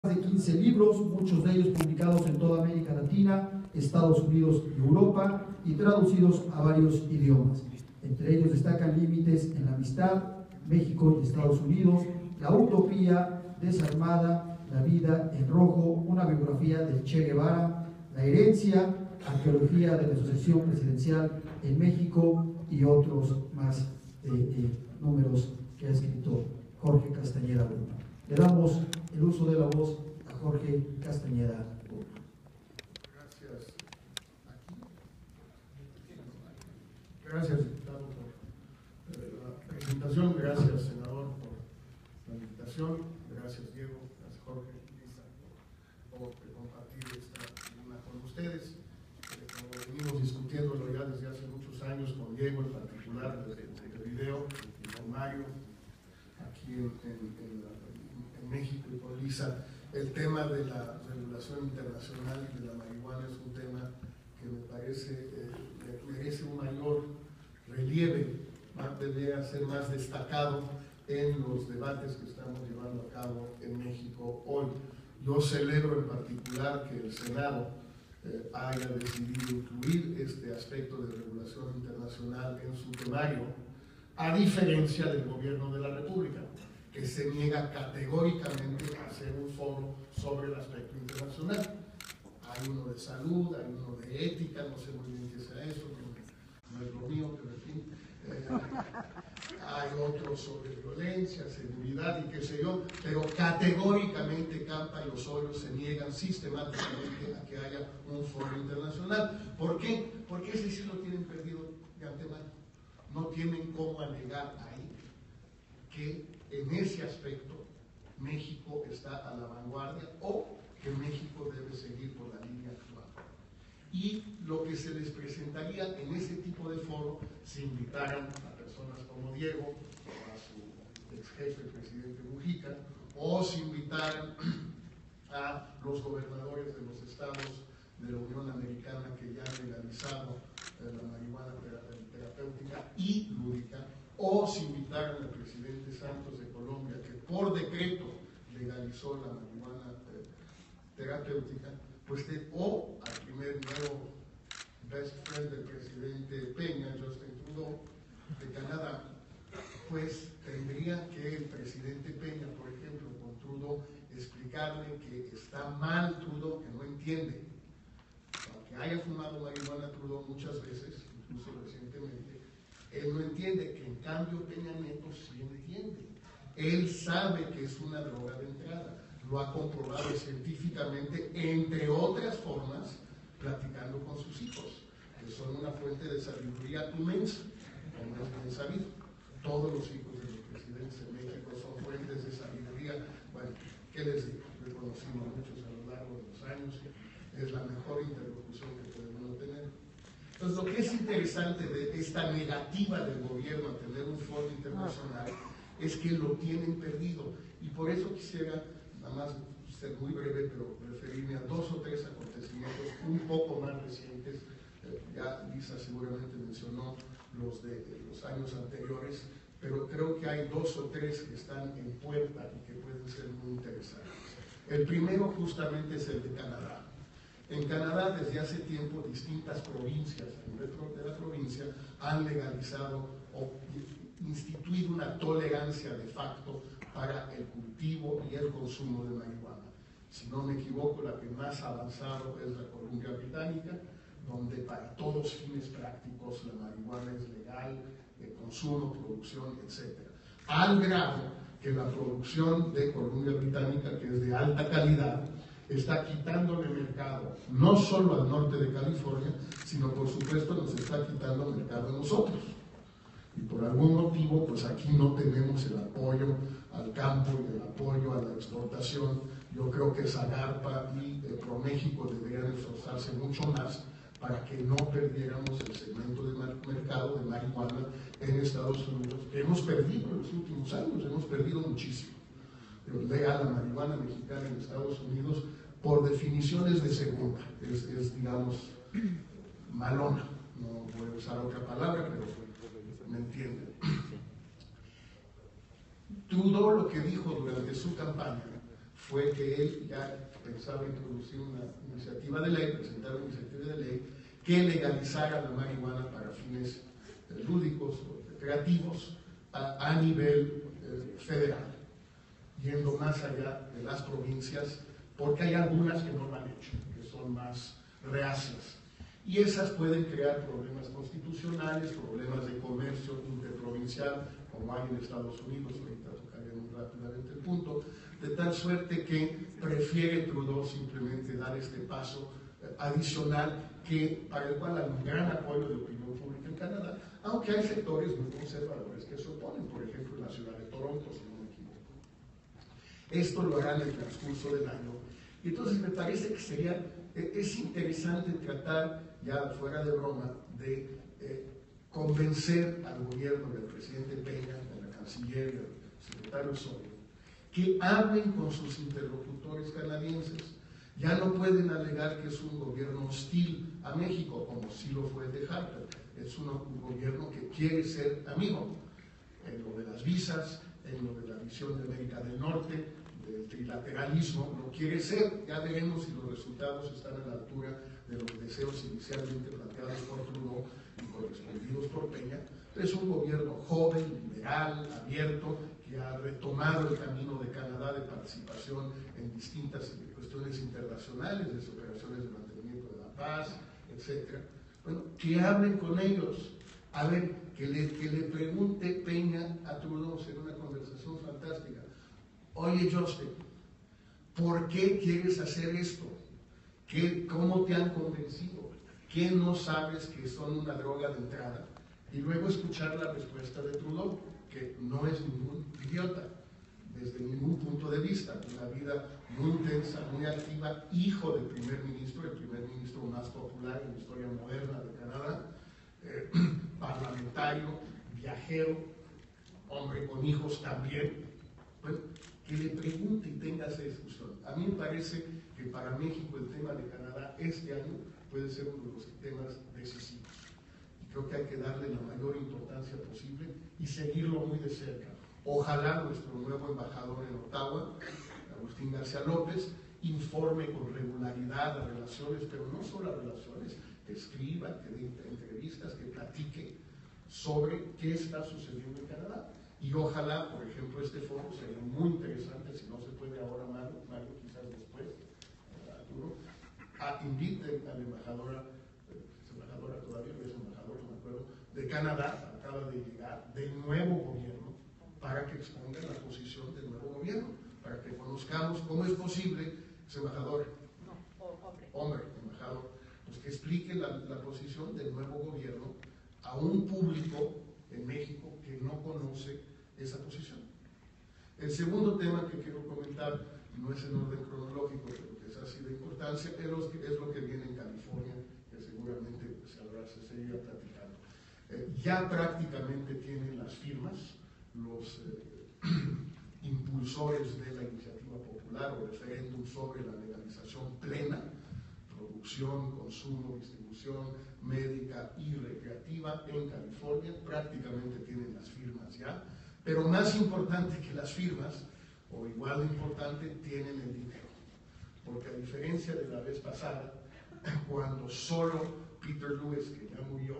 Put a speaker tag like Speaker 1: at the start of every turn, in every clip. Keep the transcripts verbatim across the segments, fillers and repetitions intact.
Speaker 1: de quince libros, muchos de ellos publicados en toda América Latina, Estados Unidos y Europa, y traducidos a varios idiomas. Entre ellos destacan Límites en la Amistad, México y Estados Unidos, La Utopía, Desarmada, La Vida en Rojo, una biografía de Che Guevara, La Herencia, Arqueología de la Sucesión Presidencial en México y otros más eh, eh, números que ha escrito Jorge Castañeda Bruna. Le damos el uso de la voz a Jorge Castañeda Bruna.
Speaker 2: Gracias. Gracias, diputado, por eh, la presentación. Gracias, senador, por la invitación. Gracias, Diego. Gracias, Jorge, Lisa, por, por compartir esta tribuna con ustedes. Eh, como venimos discutiéndolo ya desde hace muchos años con Diego, en particular desde el video, y con Mario, aquí en, en, en, la, en México y con Lisa, el tema de la regulación internacional y de la marihuana es un tema que me parece eh, merece un mayor relieve, debería ser más destacado en los debates que estamos llevando a cabo en México hoy. Yo celebro en particular que el Senado eh, haya decidido incluir este aspecto de regulación internacional en su temario, a diferencia del gobierno de la República, que se niega categóricamente a hacer un foro sobre el aspecto internacional. Hay uno de salud, hay uno de ética, no sé muy bien qué sea eso, no, no es lo mío, pero en fin. Eh, hay otro sobre violencia, seguridad y qué sé yo, pero categóricamente Campa y Osorio se niegan sistemáticamente a que haya un foro internacional. ¿Por qué? Porque ese sí lo tienen perdido de antemano. No tienen cómo alegar ahí que en ese aspecto México está a la vanguardia o que México debe seguir por la línea actual. Y lo que se les presentaría en ese tipo de foro, si invitaran a personas como Diego, o a su ex jefe, el presidente Mujica, o si invitaran a los gobernadores de los estados de la Unión Americana que ya han legalizado eh, la marihuana terapéutica y lúdica, o si invitaran al presidente Santos de Colombia, que por decreto legalizó la marihuana eh, terapéutica, pues de, o al primer nuevo best friend del presidente Peña, Justin Trudeau, de Canadá, pues tendría que el presidente Peña, por ejemplo, con Trudeau, explicarle que está mal Trudeau, que no entiende. Aunque haya fumado marihuana Trudeau muchas veces, incluso recientemente, él no entiende que en cambio Peña Nieto sí entiende. Él sabe que es una droga de entrada. Lo ha comprobado científicamente, entre otras formas, platicando con sus hijos, que son una fuente de sabiduría inmensa, como es bien sabido. Todos los hijos de los presidentes de México son fuentes de sabiduría. Bueno, ¿qué les digo? Lo he conocido a muchos a lo largo de los años. Es la mejor interlocución que podemos tener. Entonces, lo que es interesante de esta negativa del gobierno a tener un foro internacional es que lo tienen perdido. Y por eso quisiera, nada más ser muy breve, pero referirme a dos o tres acontecimientos un poco más recientes. Eh, ya Lisa seguramente mencionó los de, de los años anteriores, pero creo que hay dos o tres que están en puerta y que pueden ser muy interesantes. El primero justamente es el de Canadá. En Canadá, desde hace tiempo, distintas provincias de la provincia han legalizado o instituido una tolerancia de facto para el cultivo y el consumo de marihuana. Si no me equivoco, la que más ha avanzado es la Columbia Británica, donde para todos fines prácticos la marihuana es legal, de consumo, producción, etcétera. Al grado que la producción de Columbia Británica, que es de alta calidad, está quitándole mercado, no solo al norte de California, sino por supuesto nos está quitando mercado a nosotros. Y por algún motivo, pues aquí no tenemos el apoyo al campo y el apoyo a la exportación. Yo creo que Zagarpa y eh, ProMéxico deberían esforzarse mucho más para que no perdiéramos el segmento de mercado de marihuana en Estados Unidos, que hemos perdido en los últimos años, hemos perdido muchísimo. Lea la marihuana mexicana en Estados Unidos, por definiciones de segunda, es, es digamos, malona, no voy a usar otra palabra, pero me entienden. Trudeau lo que dijo durante su campaña fue que él ya pensaba introducir una iniciativa de ley, presentar una iniciativa de ley que legalizara la marihuana para fines eh, lúdicos o recreativos a, a nivel eh, federal, yendo más allá de las provincias, porque hay algunas que no lo han hecho, que son más reacias. Y esas pueden crear problemas constitucionales, problemas de comercio interprovincial, como hay en Estados Unidos, ahorita tocaremos rápidamente el punto, de tal suerte que prefiere Trudeau simplemente dar este paso eh, adicional, que, para el cual hay un gran apoyo de opinión pública en Canadá, aunque hay sectores muy conservadores que se oponen, por ejemplo en la ciudad de Toronto, si no me equivoco. Esto lo harán en el transcurso del año. Y entonces me parece que sería, eh, es interesante tratar, ya fuera de broma, de eh, convencer al gobierno del presidente Peña, de la canciller y del secretario Osorio, que hablen con sus interlocutores canadienses. Ya no pueden alegar que es un gobierno hostil a México, como sí lo fue de Harper. Es un, un gobierno que quiere ser amigo en lo de las visas, en lo de la visión de América del Norte, del trilateralismo, lo quiere ser. Ya veremos si los resultados están a la altura de los deseos inicialmente planteados por Trudeau y correspondidos por Peña. Es un gobierno joven, liberal, abierto, que ha retomado el camino de Canadá de participación en distintas cuestiones internacionales, de operaciones de mantenimiento de la paz, etcétera. Bueno, que hablen con ellos. A ver, que le, que le pregunte Peña a Trudeau en una conversación fantástica. Oye, Justin, ¿por qué quieres hacer esto? ¿Qué, ¿Cómo te han convencido? ¿Qué no sabes que son una droga de entrada? Y luego escuchar la respuesta de Trudeau, que no es ningún idiota, desde ningún punto de vista. Una vida muy intensa, muy activa, hijo del primer ministro, el primer ministro más popular en la historia moderna de Canadá, eh, parlamentario, viajero, hombre con hijos también. Bueno, que le pregunte y tenga esa discusión. A mí me parece que para México el tema de Canadá este año puede ser uno de los temas decisivos. Y creo que hay que darle la mayor importancia posible y seguirlo muy de cerca. Ojalá nuestro nuevo embajador en Ottawa, Agustín García López, informe con regularidad las relaciones, pero no solo las relaciones, que escriba, que dé entrevistas, que platique sobre qué está sucediendo en Canadá. Y ojalá, por ejemplo, este foro sería muy interesante, si no se puede ahora, Mario, Mario quizás después, Arturo, a, invite a la embajadora, es embajadora todavía, es embajador, no me acuerdo, de Canadá, acaba de llegar, del nuevo gobierno, para que exponga la posición del nuevo gobierno, para que conozcamos cómo es posible, es embajador,
Speaker 3: no, hombre,
Speaker 2: hombre, embajador, pues que explique la, la posición del nuevo gobierno a un público en México que no conoce esa posición. El segundo tema que quiero comentar, no es en orden cronológico, pero que es así de importancia, es lo que, es lo que viene en California, que seguramente se, habrá, se seguirá platicando. Eh, ya prácticamente tienen las firmas los eh, impulsores de la iniciativa popular o referéndum sobre la legalización plena, producción, consumo, distribución médica y recreativa en California. Prácticamente tienen las firmas ya, pero más importante que las firmas, o igual de importante, tienen el dinero. Porque a diferencia de la vez pasada, cuando solo Peter Lewis, que ya murió,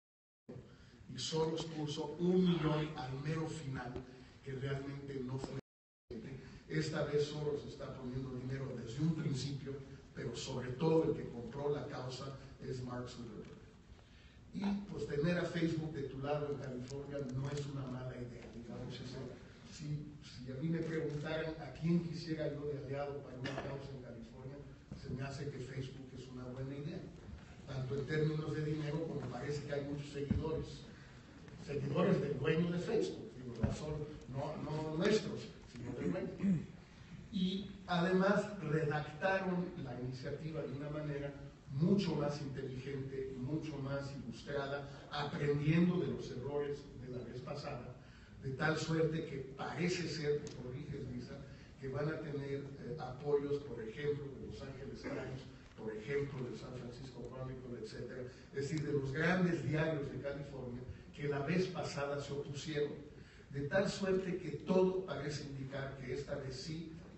Speaker 2: y solo puso un millón al mero final, que realmente no fue suficiente, esta vez solo se está poniendo dinero desde un principio, pero sobre todo el que compró la causa es Mark Zuckerberg. Y pues tener a Facebook de tu lado en California no es una mala idea, digamos. Si, si a mí me preguntaran a quién quisiera yo de aliado para una causa en California, se me hace que Facebook es una buena idea, tanto en términos de dinero como parece que hay muchos seguidores, seguidores del dueño de Facebook, digo, no son no, no nuestros, sino del dueño. Y además redactaron la iniciativa de una manera mucho más inteligente, mucho más ilustrada, aprendiendo de los errores de la vez pasada, de tal suerte que parece ser, que corriges, Lisa, que van a tener eh, apoyos, por ejemplo, de Los Ángeles Times, por ejemplo, de San Francisco Chronicle, etcétera, es decir, de los grandes diarios de California que la vez pasada se opusieron, de tal suerte que todo parece indicar que esta vez sí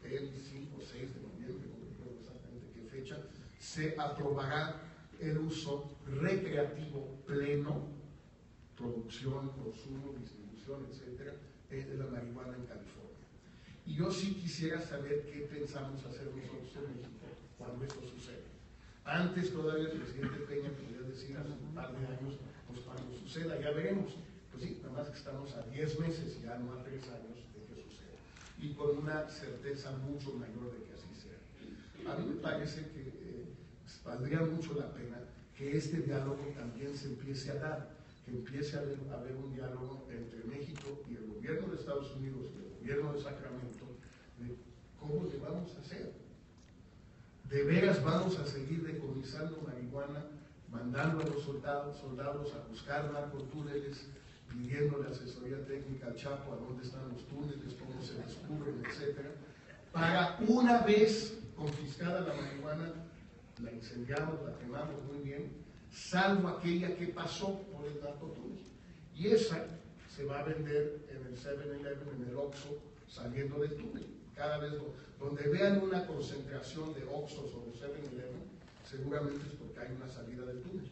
Speaker 2: el cinco o seis de noviembre, no recuerdo exactamente qué fecha, se aprobará el uso recreativo pleno, producción, consumo, distribución, etcétera, de la marihuana en California. Y yo sí quisiera saber qué pensamos hacer nosotros en México cuando esto sucede. Antes todavía el presidente Peña podría decir hace un par de años, pues cuando suceda ya veremos. Pues sí, nada más que estamos a diez meses, ya no a tres años de que suceda. Y con una certeza mucho mayor de que así sea. A mí me parece que eh, valdría mucho la pena que este diálogo también se empiece a dar, que empiece a haber, a haber un diálogo entre México y el gobierno de Estados Unidos y el gobierno de Sacramento de cómo le vamos a hacer. ¿De veras vamos a seguir decomisando marihuana, mandando a los soldados, soldados a buscar narcotúneles, pidiéndole asesoría técnica al Chapo a dónde están los túneles, cómo se descubren, etcétera? Para una vez confiscada la marihuana, la incendiamos, la quemamos muy bien, salvo aquella que pasó por el narcotúnel. Y esa se va a vender en el seven eleven, en el Oxxo, saliendo del túnel. Cada vez donde vean una concentración de Oxxos o de seven eleven, seguramente es porque hay una salida del túnel.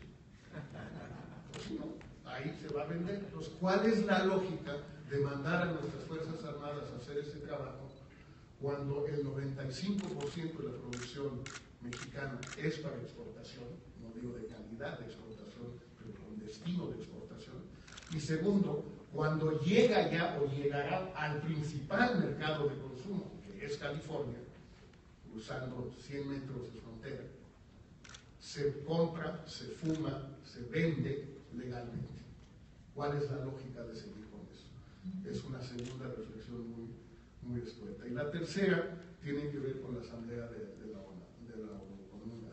Speaker 2: Pues si no, ahí se va a vender. Entonces, ¿cuál es la lógica de mandar a nuestras Fuerzas Armadas a hacer ese trabajo cuando el noventa y cinco por ciento de la producción mexicana es para exportación? No digo de calidad de exportación, pero con destino de exportación. Y segundo, cuando llega ya o llegará al principal mercado de consumo, que es California, cruzando cien metros de frontera, se compra, se fuma, se vende legalmente. ¿Cuál es la lógica de seguir con eso? Es una segunda reflexión muy, muy escueta. Y la tercera tiene que ver con la Asamblea de, de la ONU, de la ONU, con unas,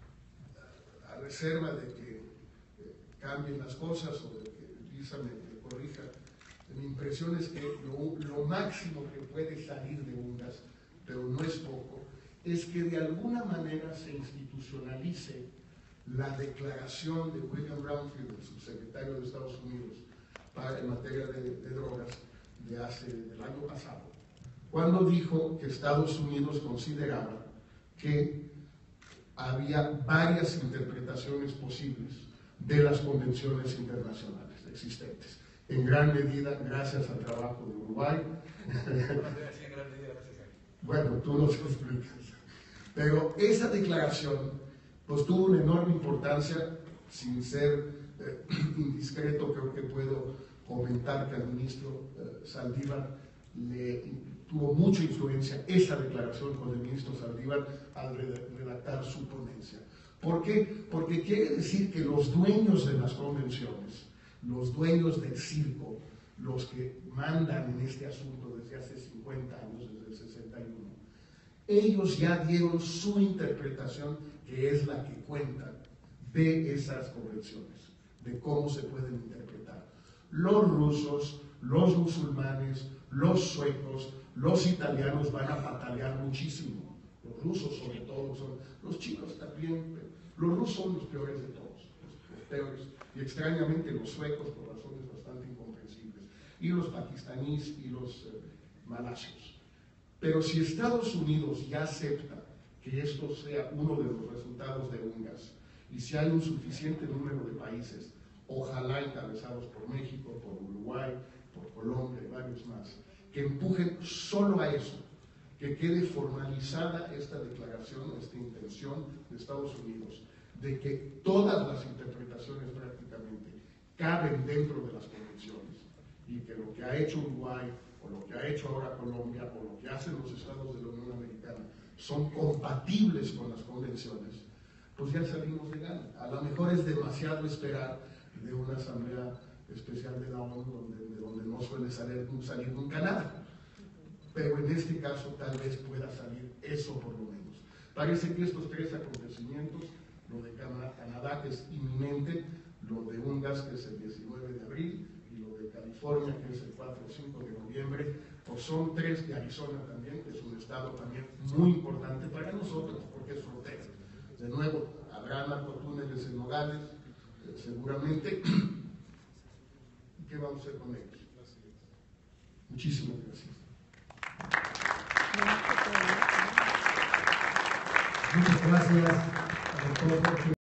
Speaker 2: a reserva de que eh, cambien las cosas o de que Lisa me, me corrija. Mi impresión es que lo, lo máximo que puede salir de UNGAS, pero no es poco, es que de alguna manera se institucionalice la declaración de William Brownfield, el subsecretario de Estados Unidos para, en materia de, de drogas, de hace, del año pasado, cuando dijo que Estados Unidos consideraba que había varias interpretaciones posibles de las convenciones internacionales existentes. En gran medida, gracias al trabajo de Uruguay. Bueno, tú nos explicas. Pero esa declaración pues tuvo una enorme importancia. Sin ser eh, indiscreto, creo que puedo comentar que al ministro eh, Saldívar le tuvo mucha influencia esa declaración con el ministro Saldívar al redactar su ponencia. ¿Por qué? Porque quiere decir que los dueños de las convenciones, los dueños del circo, los que mandan en este asunto desde hace cincuenta años, desde el sesenta y uno, ellos ya dieron su interpretación, que es la que cuenta, de esas convenciones, de cómo se pueden interpretar. Los rusos, los musulmanes, los suecos, los italianos van a patalear muchísimo. Los rusos sobre todo, son, los chinos también, los rusos son los peores de todos, los, los peores. Y extrañamente los suecos, por razones bastante incomprensibles, y los pakistaníes y los eh, malasios. Pero si Estados Unidos ya acepta que esto sea uno de los resultados de UNGAS, y si hay un suficiente número de países, ojalá encabezados por México, por Uruguay, por Colombia y varios más, que empujen solo a eso, que quede formalizada esta declaración, esta intención de Estados Unidos, de que todas las interpretaciones prácticamente caben dentro de las convenciones, y que lo que ha hecho Uruguay, o lo que ha hecho ahora Colombia, o lo que hacen los estados de la Unión Americana, son compatibles con las convenciones, pues ya salimos de gana. A lo mejor es demasiado esperar de una asamblea especial de la ONU donde, de donde no suele salir, salir nunca nada, pero en este caso tal vez pueda salir eso por lo menos. Parece que estos tres acontecimientos, lo de Canadá, que es inminente, lo de UNGAS, que es el diecinueve de abril, y lo de California, que es el cuatro o cinco de noviembre, pues son tres, de Arizona también, que es un estado también muy importante para nosotros, porque es frontera. De nuevo, habrá narcotúneles en Nogales, eh, seguramente. ¿Y qué vamos a hacer con ellos? Muchísimas gracias.
Speaker 1: Muchas gracias, doctor Jorge.